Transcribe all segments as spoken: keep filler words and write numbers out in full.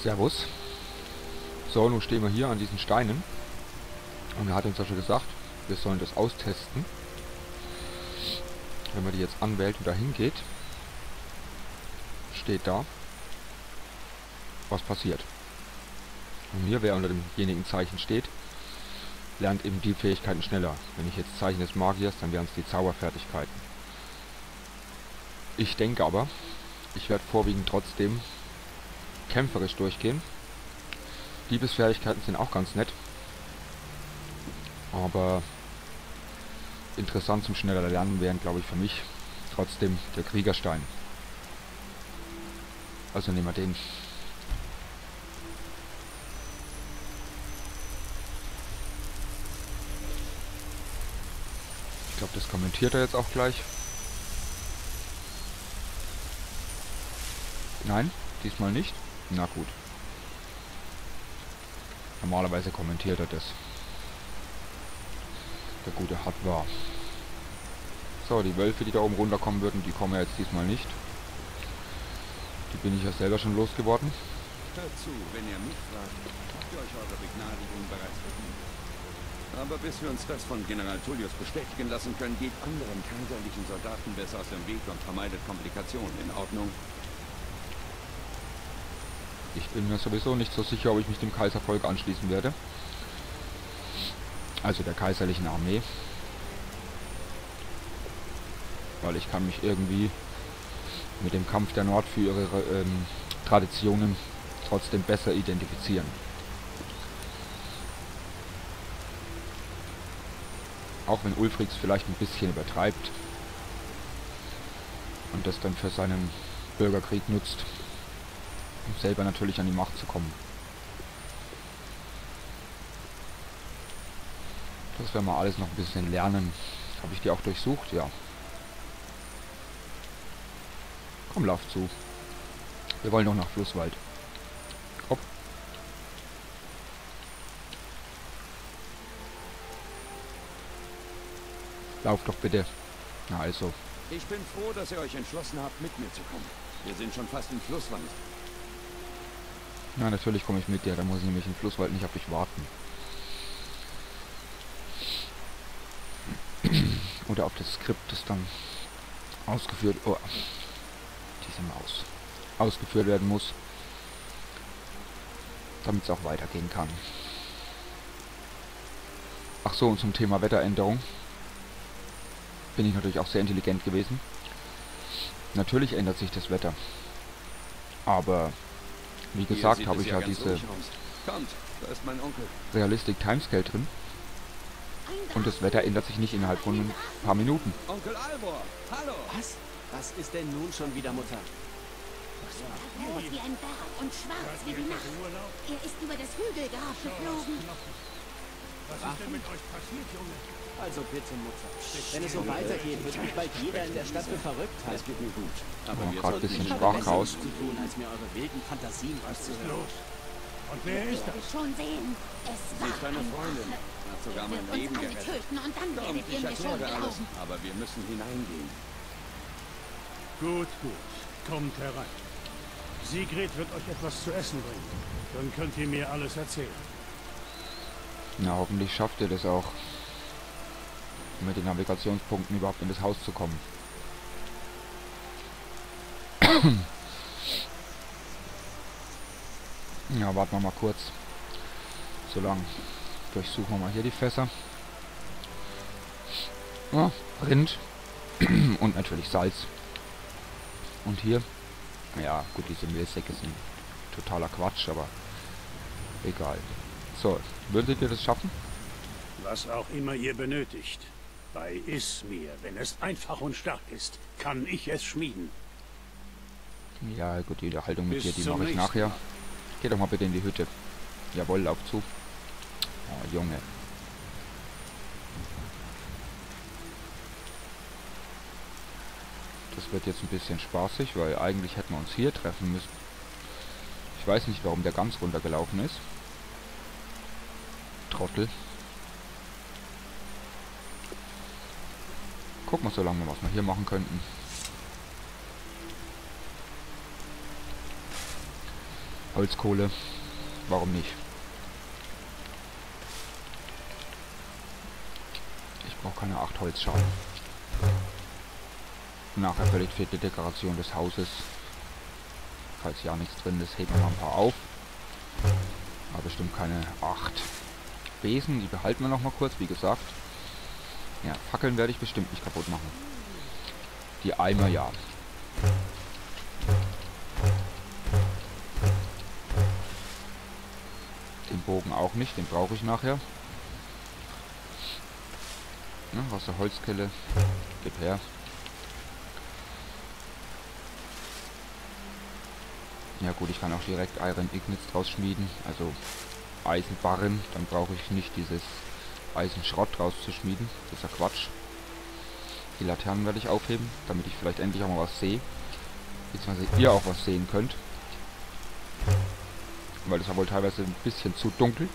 Servus. So, nun stehen wir hier an diesen Steinen. Und er hat uns ja schon gesagt, wir sollen das austesten. Wenn man die jetzt anwählt und dahin geht, steht da, was passiert. Und hier, wer unter demjenigen Zeichen steht, lernt eben die Fähigkeiten schneller. Wenn ich jetzt Zeichen des Magiers, dann wären es die Zauberfertigkeiten. Ich denke aber, ich werde vorwiegend trotzdem kämpferisch durchgehen. Diebesfertigkeiten sind auch ganz nett. Aber interessant zum schneller Lernen wären, glaube ich, für mich trotzdem der Kriegerstein. Also nehmen wir den. Ich glaube, das kommentiert er jetzt auch gleich. Nein, diesmal nicht. Na gut. Normalerweise kommentiert er das. Der gute Hart war. So, die Wölfe, die da oben runterkommen würden, die kommen ja jetzt diesmal nicht. Die bin ich ja selber schon losgeworden. Hört zu, wenn ihr mich fragt, habt ihr euch eure Begnadigung bereits verdient. Aber bis wir uns das von General Tullius bestätigen lassen können, geht anderen kaiserlichen Soldaten besser aus dem Weg und vermeidet Komplikationen. In Ordnung? Ich bin mir sowieso nicht so sicher, ob ich mich dem Kaiservolk anschließen werde. Also der kaiserlichen Armee. Weil ich kann mich irgendwie mit dem Kampf der Nord für ihre ähm, Traditionen trotzdem besser identifizieren. Auch wenn Ulfric vielleicht ein bisschen übertreibt und das dann für seinen Bürgerkrieg nutzt, um selber natürlich an die Macht zu kommen. Das werden wir alles noch ein bisschen lernen. Habe ich die auch durchsucht? Ja. Komm, lauf zu. Wir wollen doch nach Flusswald. Hopp. Lauf doch bitte. Na also. Ich bin froh, dass ihr euch entschlossen habt, mit mir zu kommen. Wir sind schon fast im Flusswald. Na, natürlich komme ich mit dir. Da muss ich nämlich im Flusswald nicht auf dich warten. Oder auf das Skript, das dann ausgeführt... Oh, diese Maus. Ausgeführt werden muss. Damit es auch weitergehen kann. Ach so, und zum Thema Wetteränderung bin ich natürlich auch sehr intelligent gewesen. Natürlich ändert sich das Wetter. Aber, wie gesagt, habe ich ja diese Kommt, da ist mein Onkel. Realistic Timescale drin. Und das Wetter ändert sich nicht innerhalb von ein paar Minuten. Onkel Alvor, hallo! Was? Was ist denn nun schon wieder, Mutter? Groß wie ein Berg und schwarz wie die Nacht. Er ist über das Hügelgrab geflogen. Was ist denn mit euch passiert, Junge? Also bitte, Mutter. Wenn es so weitergeht, wird mich bald jeder in der Stadt für verrückt Es halten. geht mir gut. Aber Oh, wir gerade ein sollten bisschen nicht Sprachchaos. zu tun, als mir eure wilden Fantasien Was ist auszuhören. los? Und wer ist Ihr das? werdet schon sehen. Es Sie war ist deine ein Freundin. Drache. Hat sogar Er mein wird Leben uns alle gerettet. töten und dann Kommt, werdet ihr ich mir schon erkläre alles. glauben. Aber wir müssen hineingehen. Gut, gut. Kommt herein. Sigrid wird euch etwas zu essen bringen. Dann könnt ihr mir alles erzählen. Na, hoffentlich schafft ihr das auch, mit den Navigationspunkten überhaupt in das Haus zu kommen. Ja, warten wir mal kurz. Solange durchsuchen wir mal hier die Fässer. Ja, Rind. Und natürlich Salz. Und hier, ja gut, diese Mehlsäcke sind totaler Quatsch, aber egal. So, würdet ihr das schaffen? Was auch immer ihr benötigt. Bei Ismir, wenn es einfach und stark ist, kann ich es schmieden. Ja gut, die Unterhaltung mit Bis dir, die zum mache ich nächsten nachher. Mal. Geh doch mal bitte in die Hütte. Jawohl, lauf zu. Oh, Junge. Das wird jetzt ein bisschen spaßig, weil eigentlich hätten wir uns hier treffen müssen. Ich weiß nicht, warum der ganz runtergelaufen ist. Trottel. Gucken wir so lange, was wir hier machen könnten. Holzkohle. Warum nicht? Ich brauche keine acht Holzschalen. Nachher völlig für die Dekoration des Hauses. Falls ja nichts drin ist, heben wir mal ein paar auf. Aber bestimmt keine acht. Besen, die behalten wir noch mal kurz, wie gesagt. Ja, Fackeln werde ich bestimmt nicht kaputt machen. Die Eimer ja. Den Bogen auch nicht, den brauche ich nachher. Ja, Wasser, Holzkelle, gib her. Ja gut, ich kann auch direkt Iron Ignits draus schmieden, also Eisenbarren, dann brauche ich nicht dieses Eisenschrott draus zu schmieden, das ist ja Quatsch. Die Laternen werde ich aufheben, damit ich vielleicht endlich auch mal was sehe, beziehungsweise ihr auch was sehen könnt. Weil es ja wohl teilweise ein bisschen zu dunkel.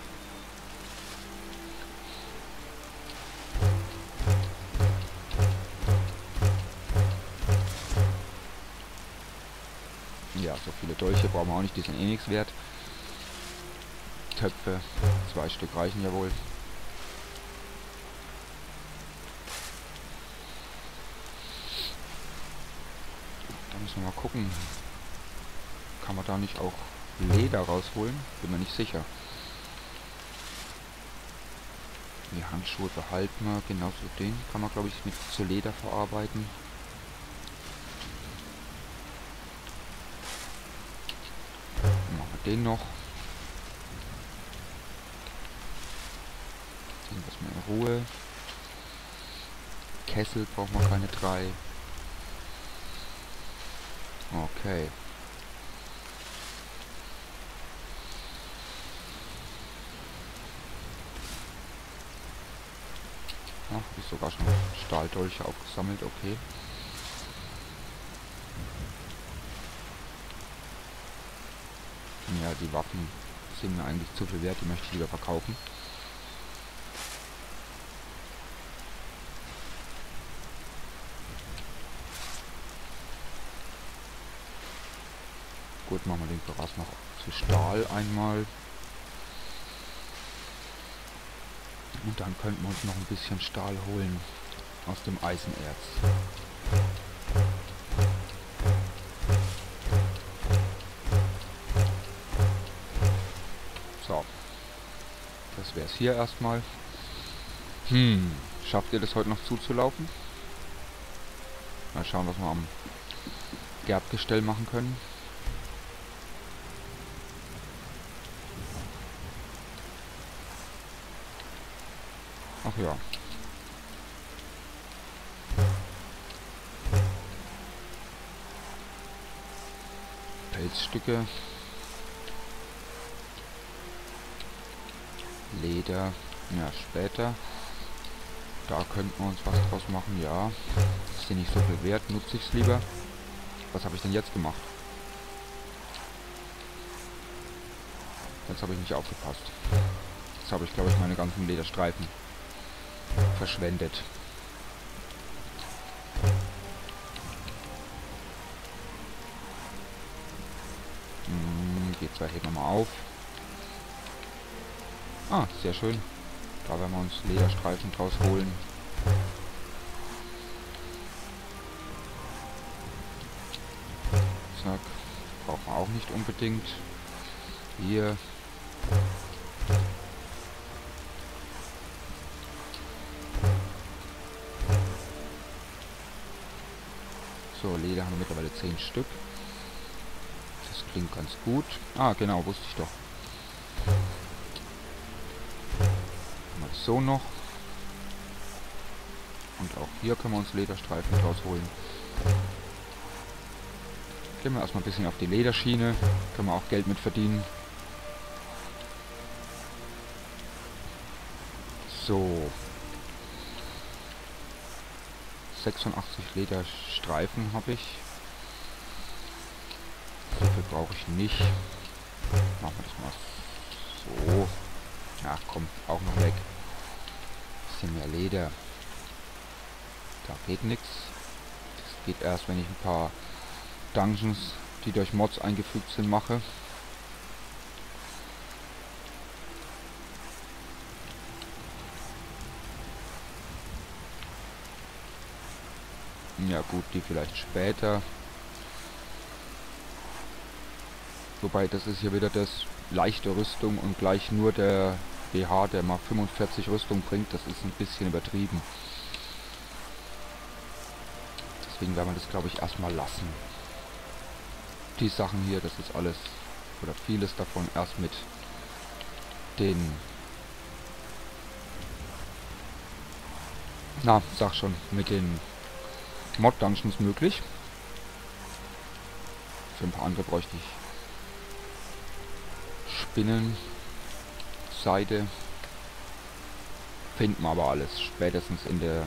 Ja, so viele Dolche brauchen wir auch nicht, die sind eh nichts wert. Töpfe, zwei Stück reichen ja wohl. Da müssen wir mal gucken. Kann man da nicht auch Leder rausholen? Bin mir nicht sicher. Die Handschuhe behalten wir, genauso den kann man glaube ich mit zu Leder verarbeiten. Dann machen wir den noch. Den lassen wir in Ruhe. Kessel brauchen wir keine drei. Okay. Ach, habe ich sogar schon Stahldolche aufgesammelt, okay. Ja, die Waffen sind mir eigentlich zu viel wert, die möchte ich lieber verkaufen. Gut, machen wir den Gras noch zu Stahl einmal. Und dann könnten wir uns noch ein bisschen Stahl holen aus dem Eisenerz. So. Das wäre es hier erstmal. Hm. Schafft ihr das heute noch zuzulaufen? Mal schauen, was wir am Gerbgestell machen können. Ach ja. Pelzstücke. Leder. Ja, später. Da könnten wir uns was draus machen, ja. Ist hier nicht so viel wert, nutze ich es lieber. Was habe ich denn jetzt gemacht? Jetzt habe ich nicht aufgepasst. Jetzt habe ich, glaube ich, meine ganzen Lederstreifen verschwendet. Hm, die zwei heben wir mal auf. Ah, sehr schön. Da werden wir uns Lederstreifen draus holen. Zack. Brauchen wir auch nicht unbedingt. Hier. So, Leder haben wir mittlerweile zehn Stück. Das klingt ganz gut. Ah, genau, wusste ich doch. Mal so noch. Und auch hier können wir uns Lederstreifen draus holen. Gehen wir erstmal ein bisschen auf die Lederschiene. Können wir auch Geld mit verdienen. So. sechsundachtzig Lederstreifen habe ich. So viel brauche ich nicht. Machen wir das mal so. Ja, komm, auch noch weg. Bisschen mehr Leder. Da geht nichts. Das geht erst, wenn ich ein paar Dungeons, die durch Mods eingefügt sind, mache. Ja gut, die vielleicht später. Wobei, das ist hier wieder das leichte Rüstung und gleich nur der B H, der mal fünfundvierzig Rüstung bringt. Das ist ein bisschen übertrieben. Deswegen werden wir das, glaube ich, erstmal lassen. Die Sachen hier, das ist alles, oder vieles davon erst mit den... Na, sag schon, mit den Mod-Dungeons möglich. Für ein paar andere bräuchte ich Spinnen, Seide. Finden wir aber alles. Spätestens in der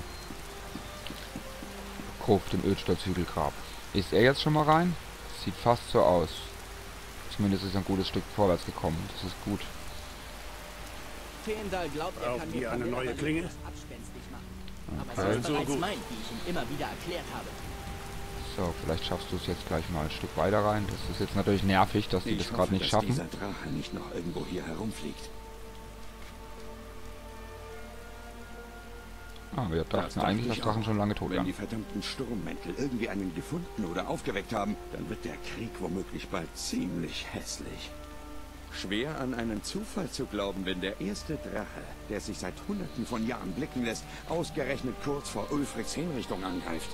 Gruft im Ölsturzhügelgrab. Ist er jetzt schon mal rein? Sieht fast so aus. Zumindest ist er ein gutes Stück vorwärts gekommen. Das ist gut. Fendal glaubt, er Braucht kann ihr eine mit neue Kamera Klinge? das abspenstig machen. Aber Okay. es ist Also bereits gut. mein, wie ich ihm immer wieder erklärt habe. So, vielleicht schaffst du es jetzt gleich mal ein Stück weiter rein. Das ist jetzt natürlich nervig, dass die Ich das hoffe, gerade nicht dass schaffen. dieser Drache nicht noch irgendwo hier herumfliegt. Ah, wir dachten Das eigentlich, dachte dass ich Drachen auch. schon lange tot Wenn wären. die verdammten Sturmmäntel irgendwie einen gefunden oder aufgeweckt haben, dann wird der Krieg womöglich bald ziemlich hässlich. Schwer an einen Zufall zu glauben, wenn der erste Drache, der sich seit Hunderten von Jahren blicken lässt, ausgerechnet kurz vor Ulfrics Hinrichtung angreift.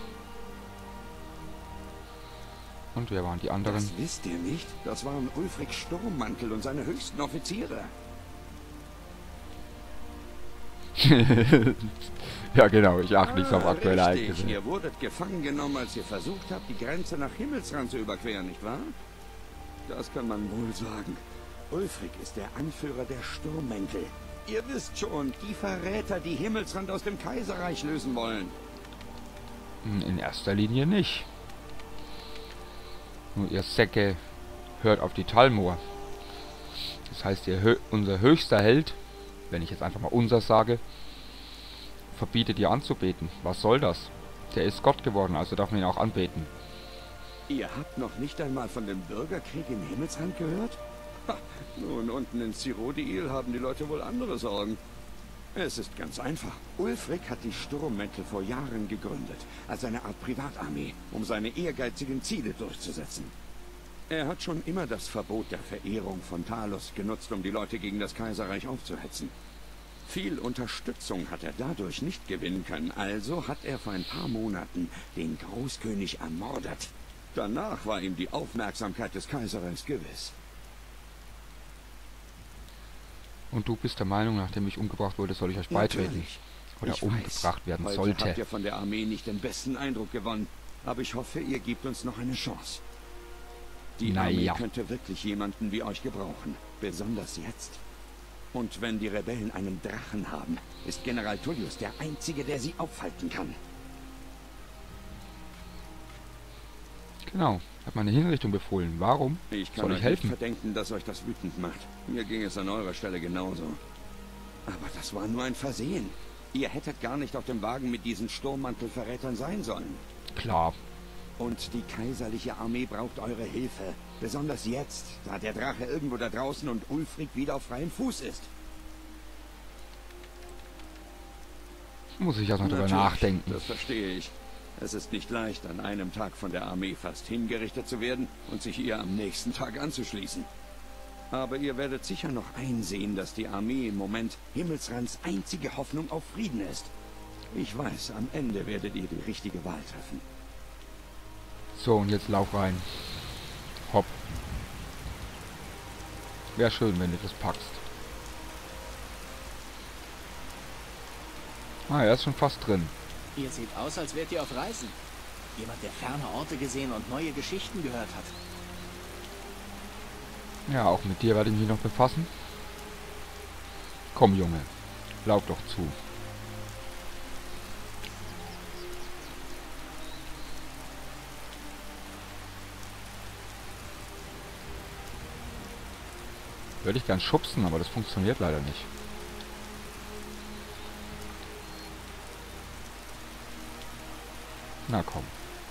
Und wer waren die anderen? Das wisst ihr nicht? Das waren Ulfrics Sturmmantel und seine höchsten Offiziere. Ja genau, ich achte nicht so auf Ah, aktuelle richtig. Ereignisse. Ihr wurdet gefangen genommen, als ihr versucht habt, die Grenze nach Himmelsrand zu überqueren, nicht wahr? Das kann man wohl sagen. Ulfric ist der Anführer der Sturmmäntel. Ihr wisst schon, die Verräter, die Himmelsrand aus dem Kaiserreich lösen wollen. In erster Linie nicht. Nur ihr Säcke hört auf die Talmor. Das heißt, ihr hö unser höchster Held, wenn ich jetzt einfach mal unser sage, verbietet ihr anzubeten. Was soll das? Der ist Gott geworden, also darf man ihn auch anbeten. Ihr habt noch nicht einmal von dem Bürgerkrieg im Himmelsrand gehört? Ha, nun, unten in Cyrodiil haben die Leute wohl andere Sorgen. Es ist ganz einfach. Ulfric hat die Sturmmäntel vor Jahren gegründet, als eine Art Privatarmee, um seine ehrgeizigen Ziele durchzusetzen. Er hat schon immer das Verbot der Verehrung von Talos genutzt, um die Leute gegen das Kaiserreich aufzuhetzen. Viel Unterstützung hat er dadurch nicht gewinnen können, also hat er vor ein paar Monaten den Großkönig ermordet. Danach war ihm die Aufmerksamkeit des Kaiserreichs gewiss. Und du bist der Meinung, nachdem ich umgebracht wurde, soll ich euch beitreten? Natürlich. Oder Ich umgebracht weiß, werden heute sollte. habt ihr von der Armee nicht den besten Eindruck gewonnen, aber ich hoffe, ihr gebt uns noch eine Chance. Die Naja. Armee könnte wirklich jemanden wie euch gebrauchen, besonders jetzt. Und wenn die Rebellen einen Drachen haben, ist General Tullius der Einzige, der sie aufhalten kann. Genau, hat meine Hinrichtung befohlen. Warum Ich kann soll euch ich helfen? nicht verdenken, dass euch das wütend macht. Mir ging es an eurer Stelle genauso. Aber das war nur ein Versehen. Ihr hättet gar nicht auf dem Wagen mit diesen Sturmmantelverrätern sein sollen. Klar. Und die kaiserliche Armee braucht eure Hilfe. Besonders jetzt, da der Drache irgendwo da draußen und Ulfric wieder auf freiem Fuß ist. Muss ich erstmal drüber Natürlich, nachdenken. Das verstehe ich. Es ist nicht leicht, an einem Tag von der Armee fast hingerichtet zu werden und sich ihr am nächsten Tag anzuschließen. Aber ihr werdet sicher noch einsehen, dass die Armee im Moment Himmelsrands einzige Hoffnung auf Frieden ist. Ich weiß, am Ende werdet ihr die richtige Wahl treffen. So, und jetzt lauf rein. Hopp. Wäre schön, wenn du das packst. Ah, er ist schon fast drin. Ihr seht aus, als wärt ihr auf Reisen. Jemand, der ferne Orte gesehen und neue Geschichten gehört hat. Ja, auch mit dir werde ich mich noch befassen. Komm, Junge. Lauf doch zu. Würde ich gern schubsen, aber das funktioniert leider nicht. Na komm.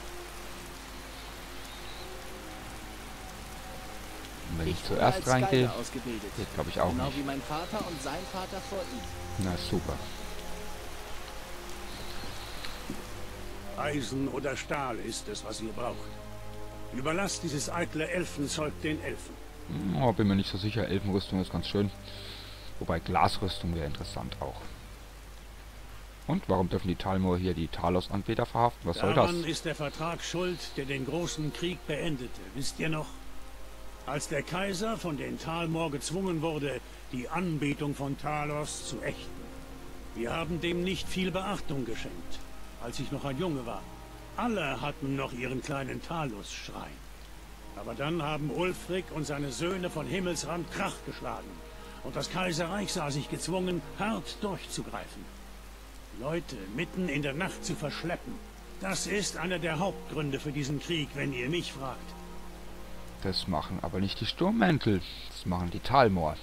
Und wenn ich, Ich wurde zuerst als reingehe, Skyler ausgebildet. geht glaube ich auch Genau nicht. wie mein Vater und sein Vater vor ihm. Na super. Eisen oder Stahl ist es, was ihr braucht. Überlasst dieses eitle Elfenzeug den Elfen. Oh, bin mir nicht so sicher. Elfenrüstung ist ganz schön. Wobei Glasrüstung wäre interessant auch. Und warum dürfen die Talmoor hier die Talos-Anbeter verhaften? Was soll das? Daran ist der Vertrag schuld, der den großen Krieg beendete. Wisst ihr noch? Als der Kaiser von den Talmoor gezwungen wurde, die Anbetung von Talos zu ächten. Wir haben dem nicht viel Beachtung geschenkt, als ich noch ein Junge war. Alle hatten noch ihren kleinen Talos-Schrein. Aber dann haben Ulfric und seine Söhne von Himmelsrand Krach geschlagen. Und das Kaiserreich sah sich gezwungen, hart durchzugreifen. Leute mitten in der Nacht zu verschleppen, das ist einer der Hauptgründe für diesen Krieg, wenn ihr mich fragt. Das machen aber nicht die Sturmmäntel. Das machen die Talmoor.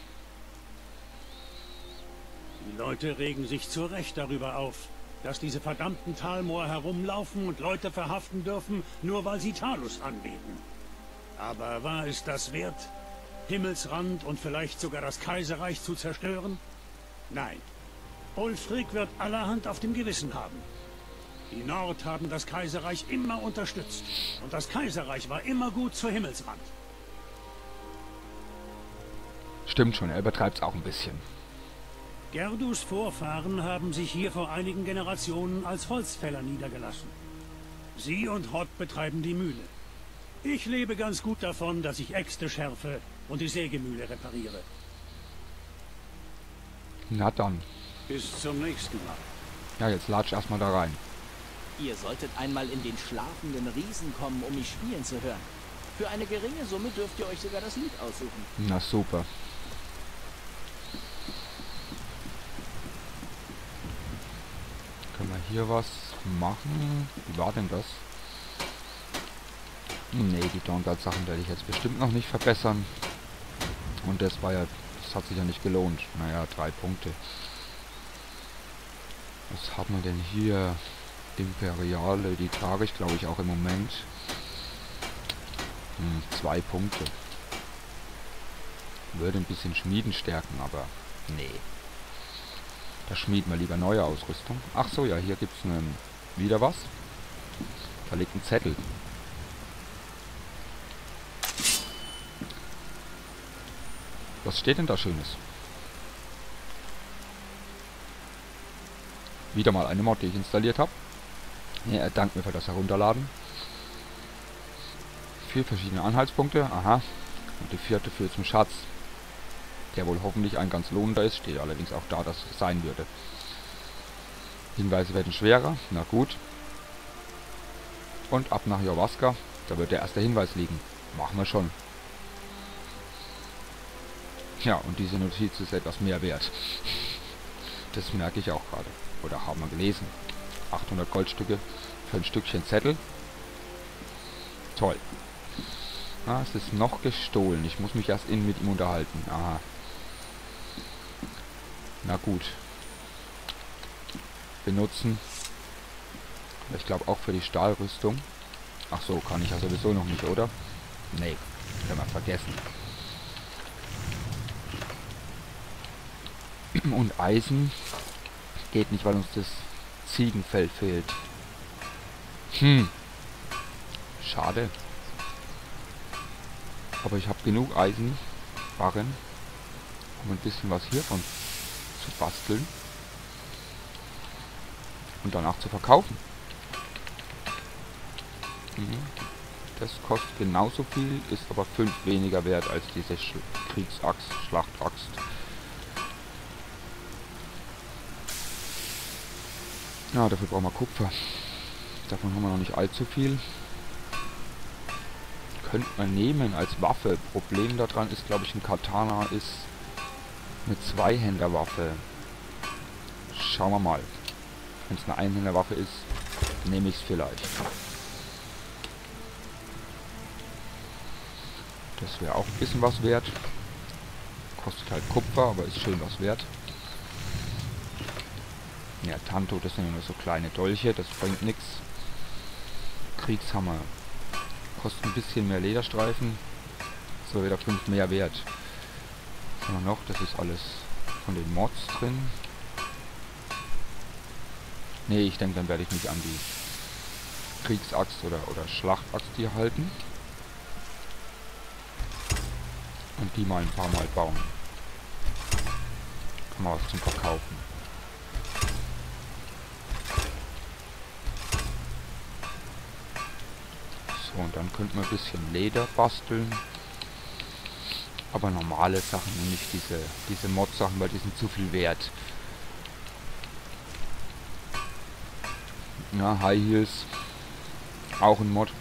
Die Leute regen sich zu Recht darüber auf, dass diese verdammten Talmoor herumlaufen und Leute verhaften dürfen, nur weil sie Talos anbeten. Aber war es das wert, Himmelsrand und vielleicht sogar das Kaiserreich zu zerstören? Nein. Ulfric wird allerhand auf dem Gewissen haben. Die Nord haben das Kaiserreich immer unterstützt. Und das Kaiserreich war immer gut zu Himmelsrand. Stimmt schon, er übertreibt es auch ein bisschen. Gerdus Vorfahren haben sich hier vor einigen Generationen als Holzfäller niedergelassen. Sie und Hod betreiben die Mühle. Ich lebe ganz gut davon, dass ich Äxte schärfe und die Sägemühle repariere. Na dann. Bis zum nächsten Mal. Ja, jetzt latsch erstmal da rein. Ihr solltet einmal in den schlafenden Riesen kommen, um mich spielen zu hören. Für eine geringe Summe dürft ihr euch sogar das Lied aussuchen. Na super. Können wir hier was machen? Wie war denn das? Nee, die Dawnguard-Sachen werde ich jetzt bestimmt noch nicht verbessern. Und das war ja, das hat sich ja nicht gelohnt. Naja, drei Punkte. Was hat man denn hier? Imperiale, die trage ich glaube ich auch im Moment. Hm, zwei Punkte. Würde ein bisschen Schmieden stärken, aber nee. Da schmieden wir lieber neue Ausrüstung. Ach so, ja, hier gibt es wieder was. Da liegt ein Zettel. Was steht denn da Schönes? Wieder mal eine Mod, die ich installiert habe. Ja, er dankt mir für das Herunterladen. Vier verschiedene Anhaltspunkte. Aha. Und die vierte führt zum Schatz. Der wohl hoffentlich ein ganz lohnender ist. Steht allerdings auch da, dass es sein würde. Hinweise werden schwerer. Na gut. Und ab nach Jorrvaska. Da wird der erste Hinweis liegen. Machen wir schon. Ja, und diese Notiz ist etwas mehr wert. Das merke ich auch gerade. Oder haben wir gelesen. achthundert Goldstücke für ein Stückchen Zettel. Toll. Ah, es ist noch gestohlen. Ich muss mich erst innen mit ihm unterhalten. Aha. Na gut. Benutzen. Ich glaube auch für die Stahlrüstung. Ach so, kann ich ja sowieso noch nicht, oder? Nee, können wir vergessen. Und Eisen geht nicht, weil uns das Ziegenfell fehlt. Hm. Schade. Aber ich habe genug Eisenbarren, um ein bisschen was hiervon zu basteln. Und danach zu verkaufen. Mhm. Das kostet genauso viel, ist aber fünf weniger wert als diese Sch Kriegsaxt, Schlachtaxt. Ja, dafür brauchen wir Kupfer. Davon haben wir noch nicht allzu viel. Könnte man nehmen als Waffe. Problem daran ist, glaube ich, ein Katana ist eine Zweihänderwaffe. Schauen wir mal. Wenn es eine Einhänderwaffe ist, nehme ich es vielleicht. Das wäre auch ein bisschen was wert. Kostet halt Kupfer, aber ist schön was wert. Ja, Tanto, das sind ja nur so kleine Dolche, das bringt nichts. Kriegshammer. Kostet ein bisschen mehr Lederstreifen. So wieder fünf mehr wert. Was haben wir noch? Das ist alles von den Mods drin. Nee, ich denke, dann werde ich mich an die Kriegsaxt oder, oder Schlachtaxt hier halten. Und die mal ein paar Mal bauen. Kann man was zum Verkaufen. So, und dann könnten wir ein bisschen Leder basteln. Aber normale Sachen, nicht diese, diese Mod-Sachen, weil die sind zu viel wert. Ja, High Heels. Auch ein Mod.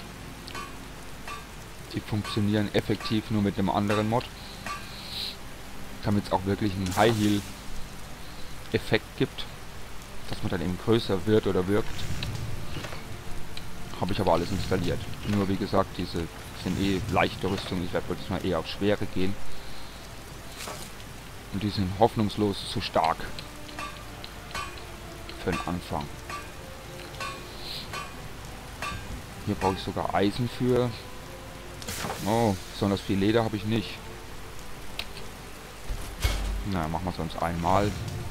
Die funktionieren effektiv nur mit einem anderen Mod. Damit es auch wirklich einen High Heel Effekt gibt. Dass man dann eben größer wird oder wirkt. Habe ich aber alles installiert. Nur wie gesagt, diese sind eh leichte Rüstungen. Ich werde jetzt mal eher auf schwere gehen. Und die sind hoffnungslos zu stark. Für den Anfang. Hier brauche ich sogar Eisen für. Oh, besonders viel Leder habe ich nicht. Na, machen wir es sonst einmal.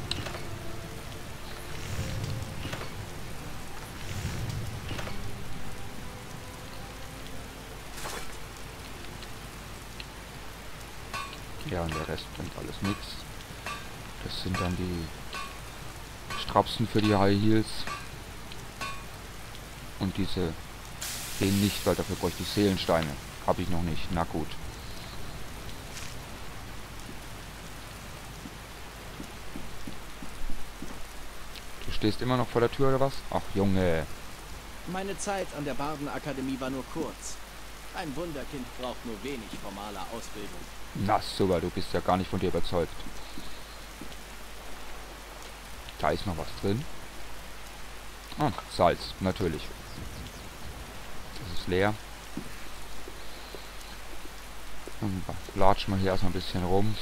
Ja, und der Rest bringt alles nichts. Das sind dann die Strapsen für die High Heels. Und diese gehen nicht, weil dafür bräuchte ich Seelensteine. Habe ich noch nicht. Na gut. Du stehst immer noch vor der Tür oder was? Ach Junge. Meine Zeit an der Bardenakademie war nur kurz. Ein Wunderkind braucht nur wenig formale Ausbildung. Na super, du bist ja gar nicht von dir überzeugt. Da ist noch was drin. Ah, Salz, natürlich. Das ist leer. Dann latschen wir hier erstmal ein bisschen rum.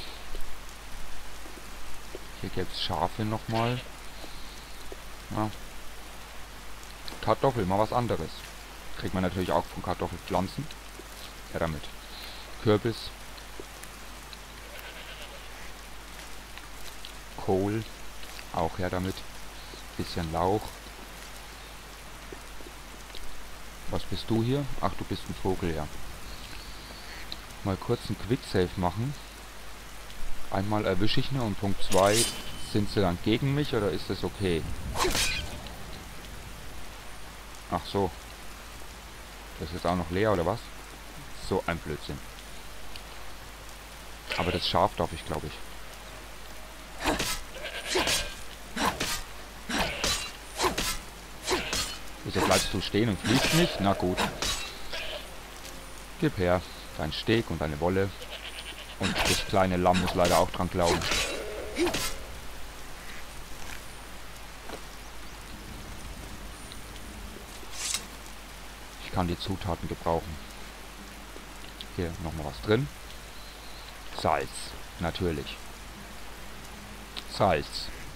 Hier gibt es Schafe nochmal. Ja. Kartoffel, mal was anderes. Kriegt man natürlich auch von Kartoffelpflanzen. Ja, damit. Kürbis. Kohl. Auch her damit. Bisschen Lauch. Was bist du hier? Ach, du bist ein Vogel, ja. Mal kurz ein Quicksave machen. Einmal erwische ich ne und Punkt zwei, sind sie dann gegen mich oder ist das okay? Ach so. Das ist jetzt auch noch leer oder was? So ein Blödsinn. Aber das Schaf darf ich, glaube ich. Wieso bleibst du stehen und fliegst nicht? Na gut. Gib her. Dein Steg und deine Wolle. Und das kleine Lamm muss leider auch dran glauben. Ich kann die Zutaten gebrauchen. Hier nochmal was drin. Salz. Natürlich. Salz.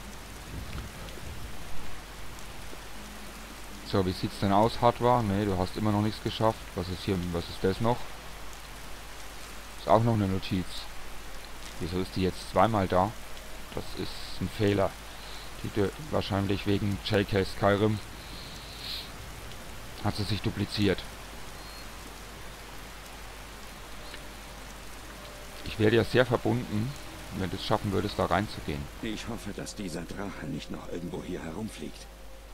So, wie sieht's denn aus, Hatwa? Ne, du hast immer noch nichts geschafft. Was ist hier, was ist das noch? Ist auch noch eine Notiz. Wieso ist die jetzt zweimal da? Das ist ein Fehler. Die wahrscheinlich wegen J K Skyrim hat sie sich dupliziert. Ich wäre dir sehr verbunden, wenn du es schaffen würdest, da reinzugehen. Ich hoffe, dass dieser Drache nicht noch irgendwo hier herumfliegt.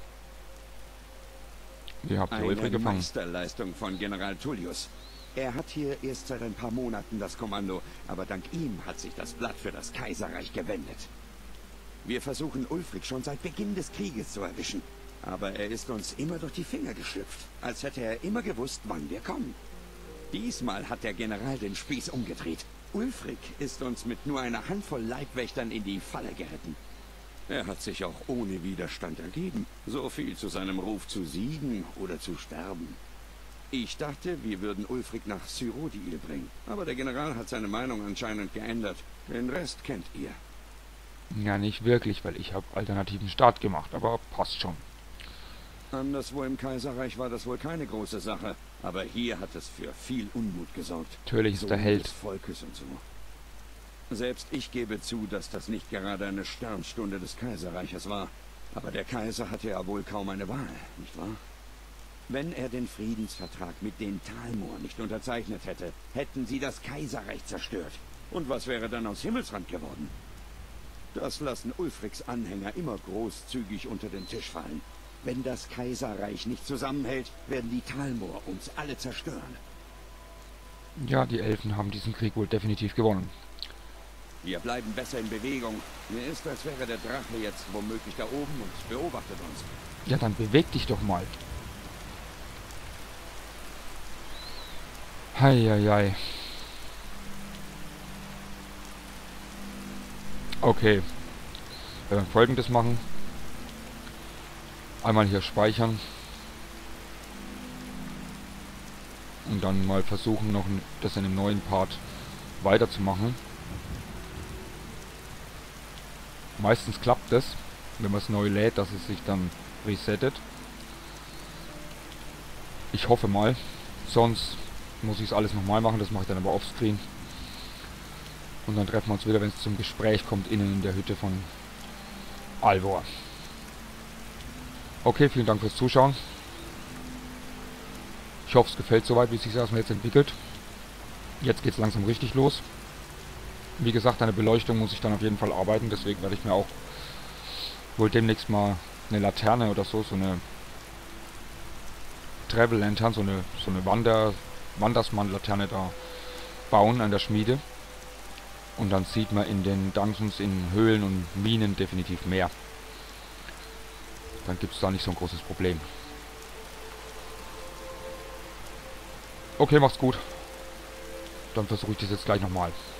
Ihr habt Eine Ulfric gefangen. Meisterleistung von General Tullius. Er hat hier erst seit ein paar Monaten das Kommando, aber dank ihm hat sich das Blatt für das Kaiserreich gewendet. Wir versuchen Ulfric schon seit Beginn des Krieges zu erwischen, aber er ist uns immer durch die Finger geschlüpft, als hätte er immer gewusst, wann wir kommen. Diesmal hat der General den Spieß umgedreht. Ulfric ist uns mit nur einer Handvoll Leibwächtern in die Falle geritten. Er hat sich auch ohne Widerstand ergeben. So viel zu seinem Ruf zu siegen oder zu sterben. Ich dachte, wir würden Ulfric nach Cyrodiil bringen. Aber der General hat seine Meinung anscheinend geändert. Den Rest kennt ihr. Ja, nicht wirklich, weil ich habe alternativen Start gemacht, aber passt schon. Anderswo im Kaiserreich war das wohl keine große Sache. Aber hier hat es für viel Unmut gesorgt. Natürlich ist der Held. Des Volkes und so. Selbst ich gebe zu, dass das nicht gerade eine Sternstunde des Kaiserreiches war. Aber der Kaiser hatte ja wohl kaum eine Wahl, nicht wahr? Wenn er den Friedensvertrag mit den Talmor nicht unterzeichnet hätte, hätten sie das Kaiserreich zerstört. Und was wäre dann aus Himmelsrand geworden? Das lassen Ulfrics Anhänger immer großzügig unter den Tisch fallen. Wenn das Kaiserreich nicht zusammenhält, werden die Talmor uns alle zerstören. Ja, die Elfen haben diesen Krieg wohl definitiv gewonnen. Wir bleiben besser in Bewegung. Mir ist, als wäre der Drache jetzt womöglich da oben und beobachtet uns. Ja, dann beweg dich doch mal. Heieiei. Okay. Wir werden Folgendes machen. Einmal hier speichern. Und dann mal versuchen, noch das in einem neuen Part weiterzumachen. Meistens klappt es, wenn man es neu lädt, dass es sich dann resettet. Ich hoffe mal. Sonst muss ich es alles nochmal machen. Das mache ich dann aber offscreen. Und dann treffen wir uns wieder, wenn es zum Gespräch kommt, innen in der Hütte von Alvor. Okay, vielen Dank fürs Zuschauen. Ich hoffe, es gefällt soweit, wie es sich erstmal jetzt entwickelt. Jetzt geht es langsam richtig los. Wie gesagt, an der Beleuchtung muss ich dann auf jeden Fall arbeiten. Deswegen werde ich mir auch wohl demnächst mal eine Laterne oder so, so eine Travel Lantern, so eine, so eine Wander, Wandersmann-Laterne da bauen an der Schmiede. Und dann sieht man in den Dungeons, in Höhlen und Minen definitiv mehr. Dann gibt es da nicht so ein großes Problem. Okay, macht's gut. Dann versuche ich das jetzt gleich nochmal.